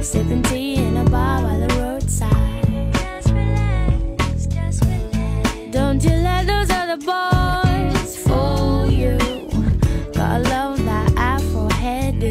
sipping tea in a bar by the roadside. Just relax, just relax. Don't you let those other boys fool you. Gotta love that afro hairdo.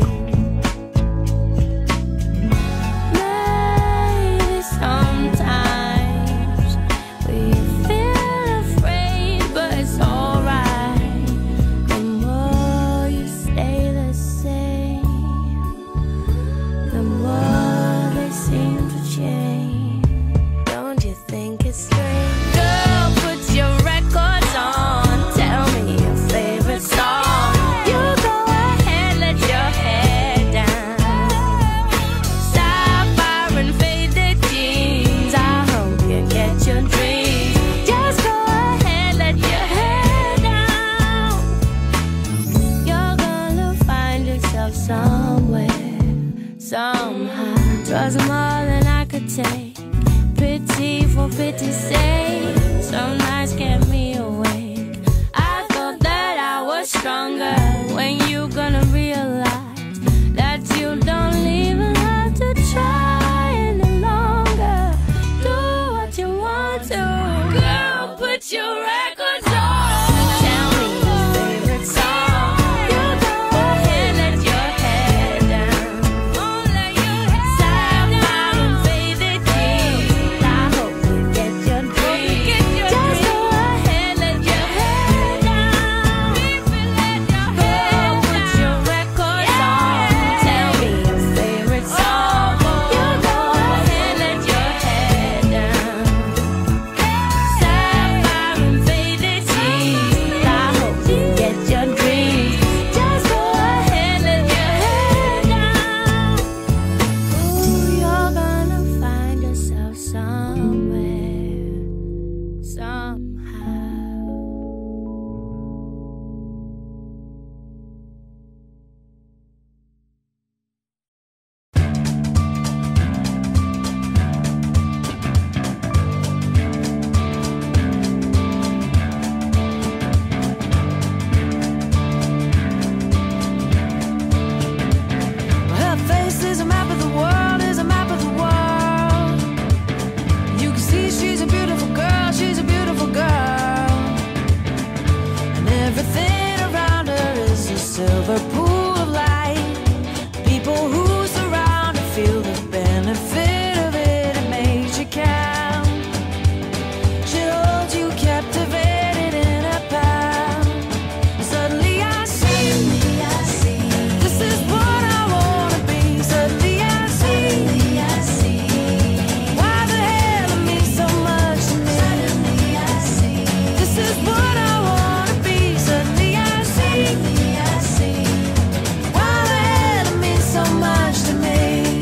Maybe sometimes we feel afraid, but it's alright. The more you stay the same, the more they seem to change. Don't you think it's strange? Girl, put your records on. Tell me your favorite song. You go ahead, let your hair down. Sapphire and faded jeans. I hope you get your dreams. Just go ahead, let your hair down. You're gonna find yourself somewhere, somehow. Twas more than I could take. Pity for pity's sake. Some nights kept me awake. I thought that I was stronger. When you gonna realize that you don't even have to try any longer? Do what you want to. Girl, put your records on. Tell me your favorite song. You go ahead, let your hair down. Sapphire and faded jeans. I hope you get your dreams. Just go ahead, let your hair down. Girl, put your records on. Tell me your favorite song. You go ahead, let your hair down. Sapphire and faded jeans. I hope you get your dreams. Just go ahead, let your hair down. Ooh, you're gonna find yourself somewhere, somehow. Her face is a map of the world, is a map of the world. You can see she's a beautiful girl, she's a beautiful girl. And everything around her is a silver pool of light. People who surround her feel the benefit of it, it makes you count. She holds you captivated in her palm. And suddenly I see, this is what I wanna be. Suddenly I see, why the hell it means so much to me. This is what I wanna be. Suddenly I see, why the hell it means so much to me.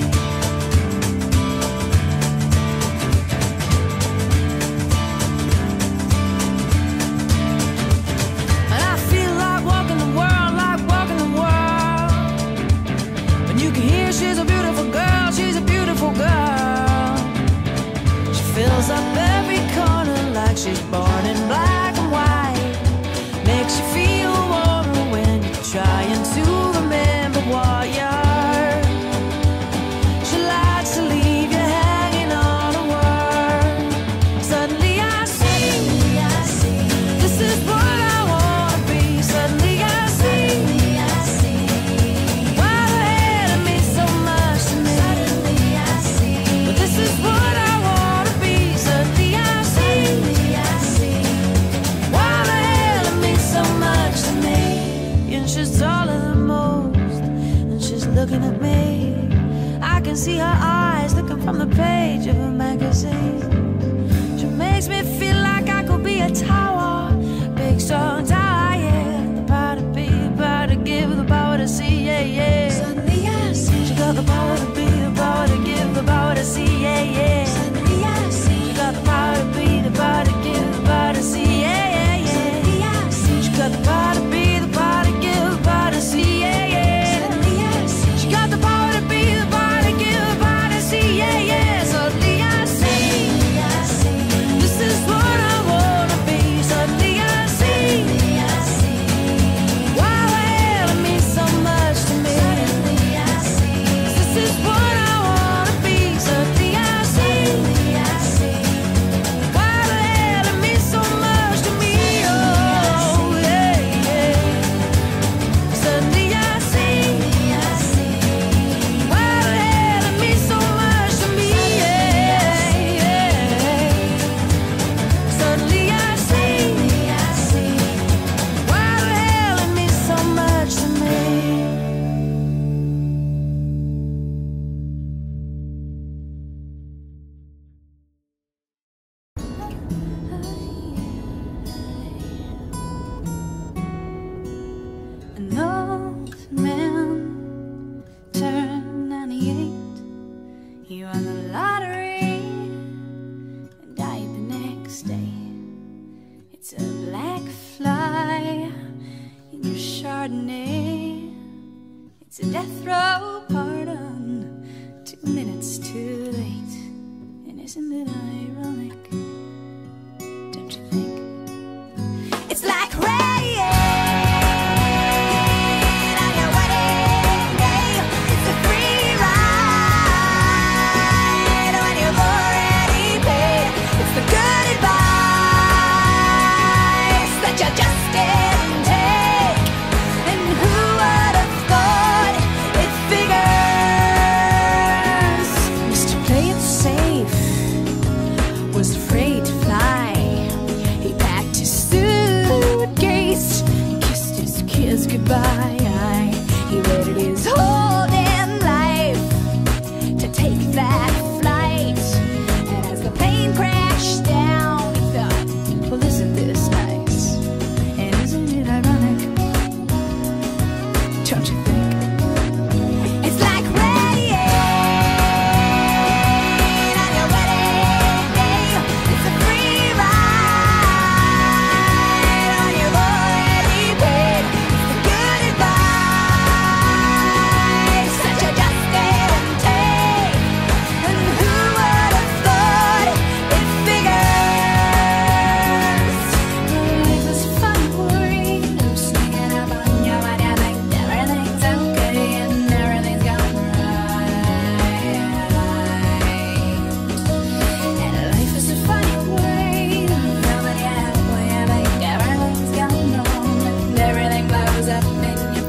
And I feel like walking the world, like walking the world. When you can hear she's a beautiful girl, she's a beautiful girl. She fills up every corner like she's born in black and white. Makes you feel warmer when you're trying to remember what you're. She likes to leave you hanging on a word. Suddenly I see, this is what I wanna be. Suddenly I see, why the hell it means so much to me. But this is what I wanna be. Suddenly I see, why the hell it means so much to me. And she's taller than most, and she's looking at me. I can see her eyes looking from the page of a magazine. She makes me feel like I could be a tower, big strong tower, yeah. The power to be, the power to give, the power to see, yeah, yeah. Suddenly I see, she got the power to be, the power to give, the power to see, yeah, yeah. Suddenly I see, she got the power to be, the power to give, the power to see, yeah, yeah, yeah. Suddenly I see, she got the power to be, the power to give, the power to see, yeah, yeah. Suddenly I see, she got the power to be, the power to give, the power to see, yeah, yeah. Suddenly I see, this is what I wanna be. Suddenly I see, why the hell it means so much to me. lottery and died the next day. It's a black fly in your Chardonnay. It's a death row pardon, 2 minutes too late. And isn't it ironic? Don't you think? It's like rain on your wedding day. It's a free ride when you've already paid. It's the good advice that you just didn't take. And who would have thought it figures? Mr. Play It Safe was afraid to fly. He packed his suitcase and kissed his kids goodbye. He waited his whole damn life to take that flight. And as the plane crashed down, he thought, well, isn't this nice? And isn't it ironic? Don't you think? It's like rain on your wedding day. It's a free ride when you've already paid. It's the good advice that you just didn't take. And who would have thought it figures? Life is fun, worried. I'm sneaking up on you and you think everything's okay and everything's gone right. And life is a funny way. Coming halfway, I think everything's gone wrong and everything blows up in your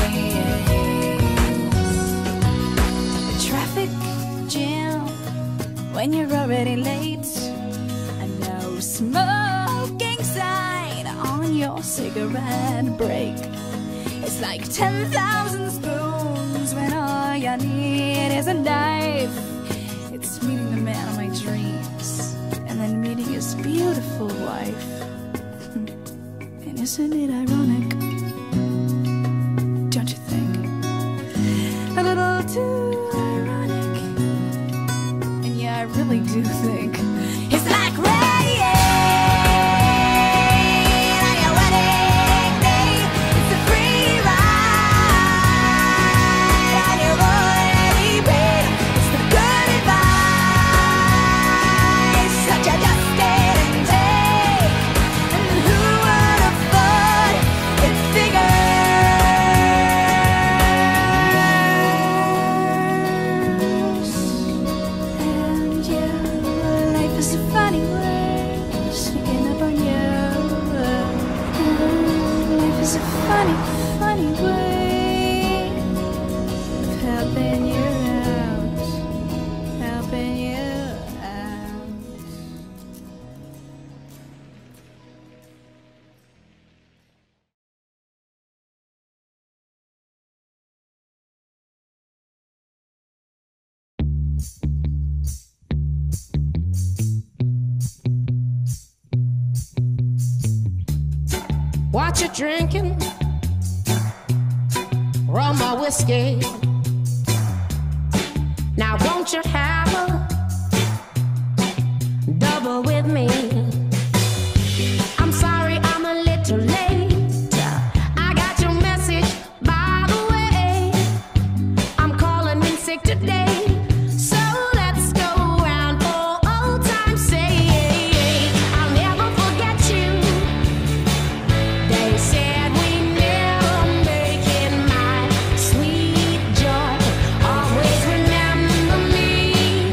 face. The traffic jam when you're already late. A no smoking sign on your cigarette break. It's like 10,000 spoons when all you need is a knife. It's meeting the man of my dreams and then meeting his beautiful wife. And isn't it ironic? Don't you think? A little too ironic. And yeah, I really do think it's like rain on your wedding day. It's a free ride when you've already paid. It's the good advice that you just didn't take. And who would have thought it figures? And yeah, life is a funny way sneaking up on you. Life is a funny, funny way of helping you out, helping you out. What you drinking? Rum or whiskey? Now won't you have a double with me? I'm sorry I'm a little late. I got your message, by the way. I'm calling in sick today. So let's go round for old time's sake. I'll never forget you. They said we never make it, my sweet joy. Always remember me.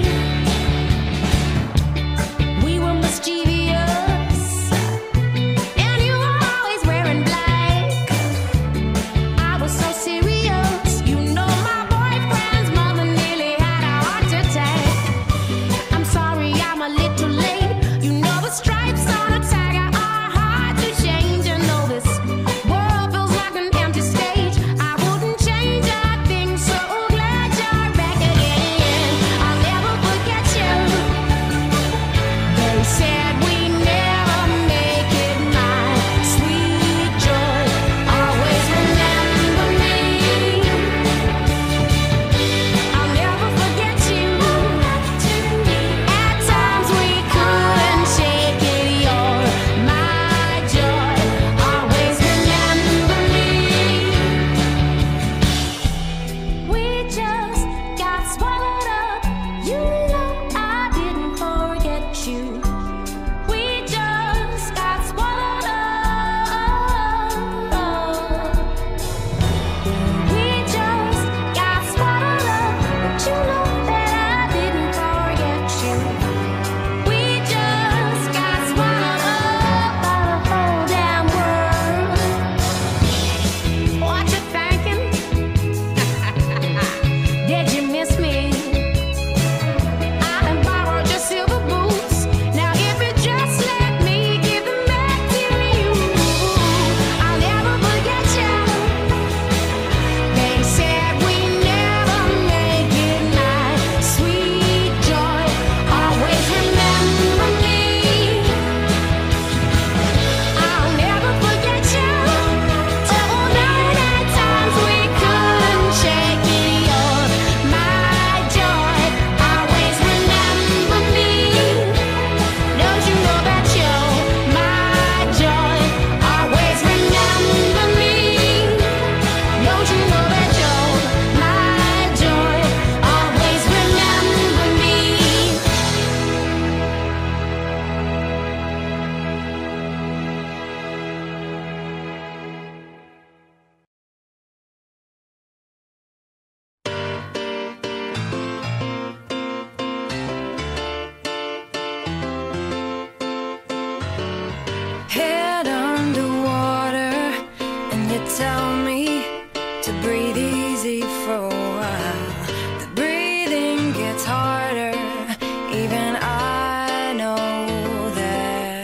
Even I know that.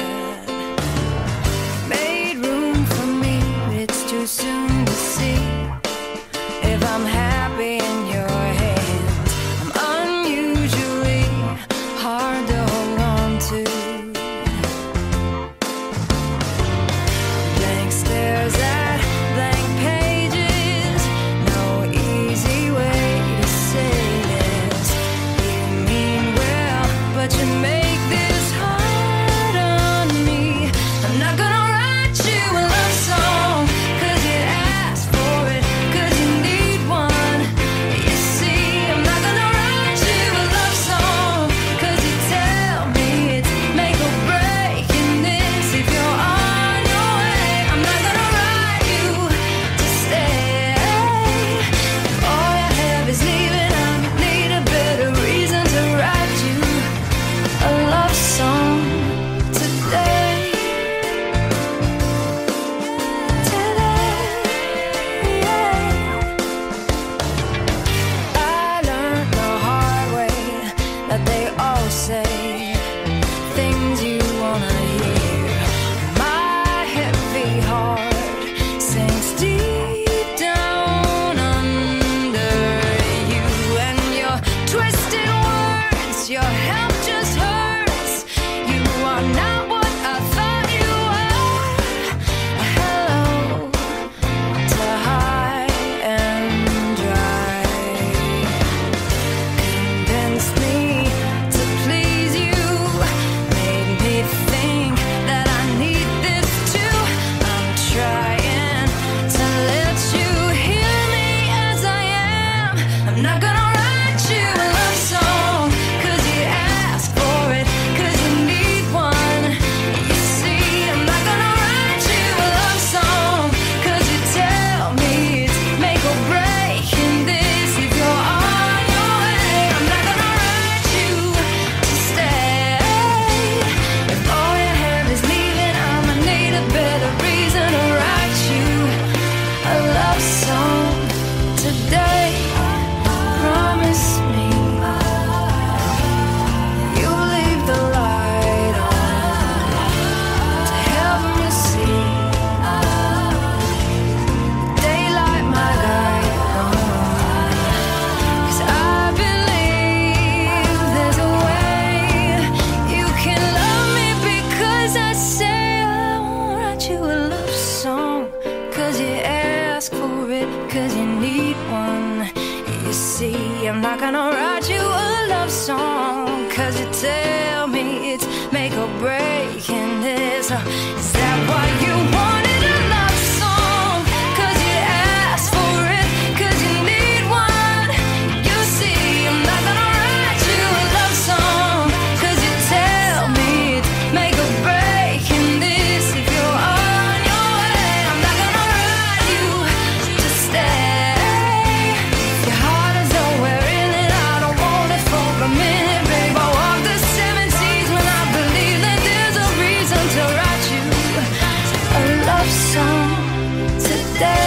Made room for me, but it's too soon to see if I'm happy in your hands. I'm unusually hard to hold on to. Blank stares at blank pages. No easy way to say this. You mean well, but you make this hard on me. I'm not gonna write you a love song, 'cause you asked for it, 'cause you need one. You see, I'm not gonna write you a love song, 'cause you tell me it's make or break in this. If you're on your way, I'm not gonna write you to stay. If all you have is leaving, I need a better reason to write you a love song today. I learned the hard way that they all say things you wanna hear. My heavy heart sinks deep down under you, and your twisted words, your help just hurts. You are not what I thought you were. Hello to high and dry. Convinced me to please you, made me think that I need this too. I'm trying to let you hear me as I am. I'm not gonna write you a love song, 'cause you asked for it, 'cause you need one. You see, I'm not gonna write you a love song, 'cause you tell me it's make or break in this. If you're on your way, I'm not gonna write you to stay. If all you have is leaving, I'ma need a better reason to write you a love song today. Promise me you'll leave the light on to help me see daylight my guide on. 'Cause I believe there's a way you can love me, because I say I won't write you a love song, 'cause you ask for it, 'cause you need one. You see, I'm not gonna write you a love song, 'cause you tell me it's make or break in this. Is that why you wanted a love song? 'Cause you asked for it, 'cause you need one. You see, I'm not gonna write you a love song, 'cause you tell me it's make or break in this. If you're on your way, I'm not gonna write you to stay. Your heart is nowhere in it, I don't want it for a minute, babe. I walk the 7 seas when I believe that there's a reason to write you a love song today.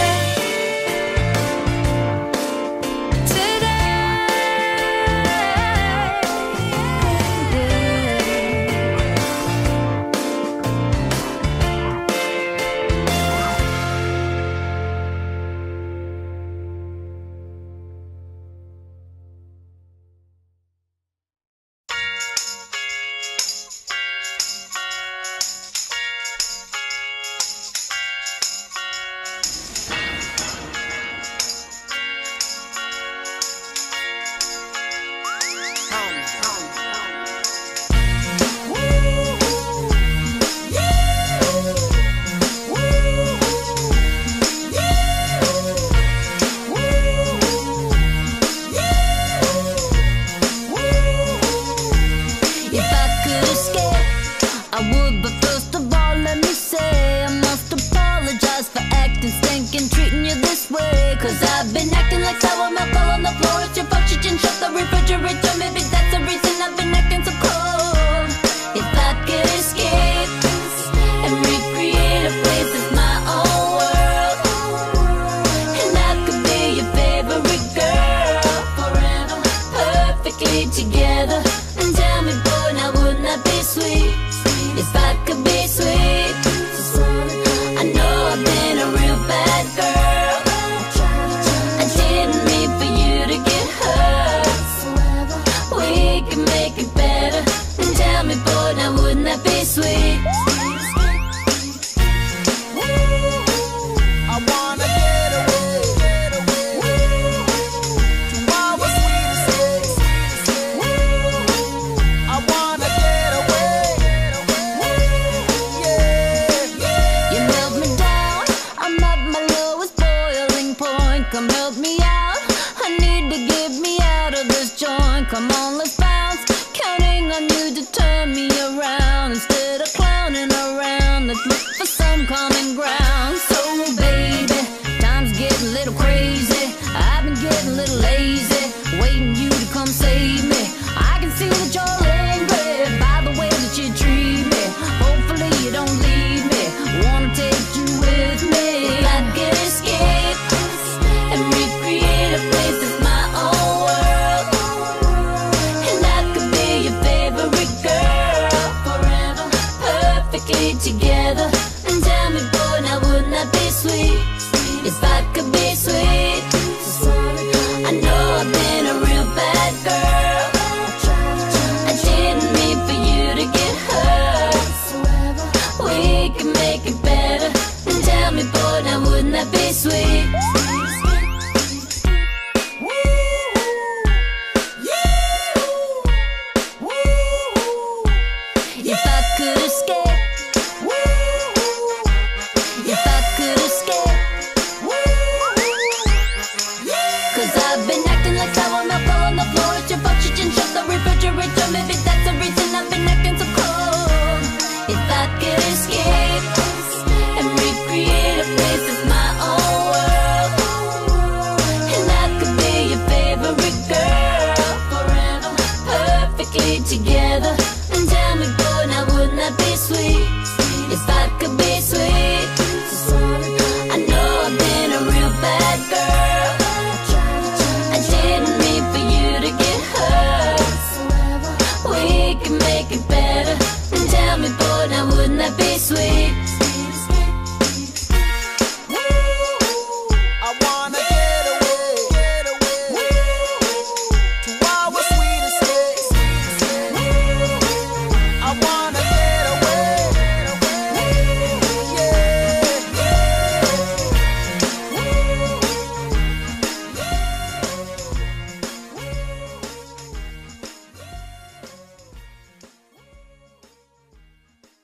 can make it better. Tell me, boy, now wouldn't that be sweet? I wanna get away to our sweet escape. I wanna get away, yeah. You melt me down, I'm at my lowest boiling point. Come help me out, I need to get me out of this joint. Come on, let's bounce, counting on you to turn me around. Instead of clowning around, let's look for some common ground. So baby, time's getting a little crazy, I've been getting a little lazy, waiting you to come save me. I can see that you're angry by the way that you treat me. Hopefully you don't leave me, wanna take you with me. If I could escape and recreate a place that's my own world, and I could be your favorite girl forever, perfectly together. And tell me, boy, now wouldn't that be sweet? If I could be sweet. I know I've been a real bad girl, I didn't mean for you to get hurt. We can make it better. And tell me, boy, now wouldn't that be sweet? If I could escape, if I could escape, 'cause I've been acting like sour milk all on the floor. It's your fault you didn't shut the refrigerator. Maybe that's the reason I've been acting so cold. If I could escape and recreate a place that's my own world, and I could be your favorite girl forever, perfectly together. And tell me, boy, now wouldn't that be sweet? If I could be sweet. I know I've been a real bad girl, I didn't mean for you to get hurt. We can make it better. And tell me, boy, now wouldn't that be sweet? I wanna get away to our sweet escape. I wanna get away, yeah.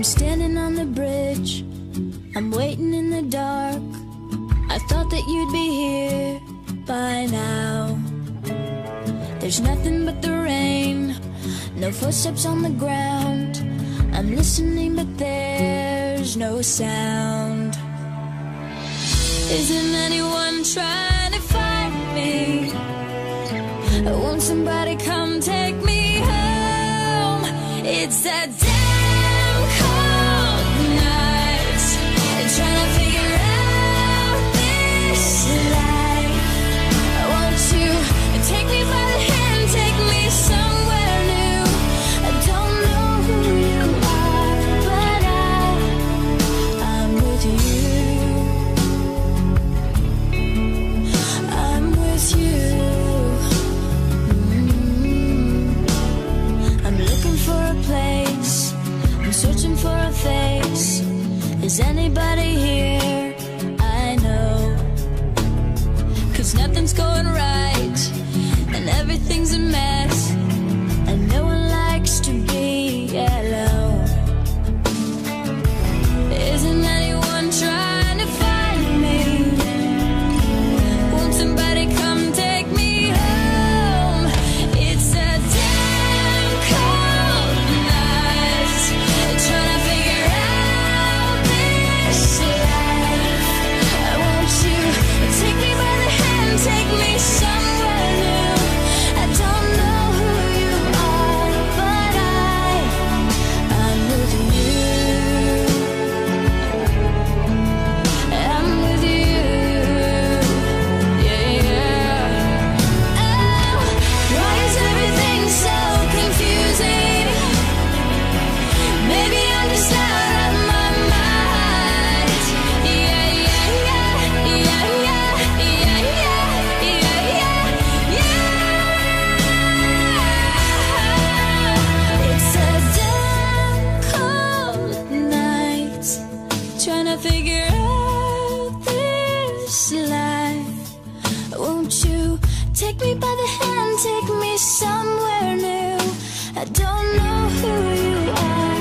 I'm standing on the bridge, I'm waiting in the dark. I thought that you'd be here by now. There's nothing but the rain, no footsteps on the ground. I'm listening but there's no sound. Isn't anyone trying to find me? Won't somebody come take me home? It's that damn cold night, trying to figure out this life. Won't you take me by the hand, take me somewhere new? I don't know who you are, but I'm with you. I'm with you. I'm looking for a place, I'm searching for a face. Is anybody here? I know, 'cause nothing's going right and everything's a mess, and no one likes to be alone. Isn't anyone trying to find me? Won't somebody come take me home? It's a damn cold night, trying to figure out this life. Won't you take me by the hand, take me somewhere new? I don't know who you are, but I'm with you. I'm with you. Yeah, yeah. Oh, why is everything so confusing? Maybe I'm just out of my mind. Yeah, yeah, yeah, yeah, yeah, yeah, yeah, yeah, yeah. It's a damn cold night, trying to figure out this life. Won't you take me by the hand, take me somewhere new? I don't know who you are,